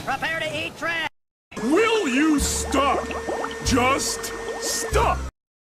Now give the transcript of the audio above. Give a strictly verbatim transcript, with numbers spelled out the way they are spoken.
Prepare to eat trash! Will you stop? Just stop!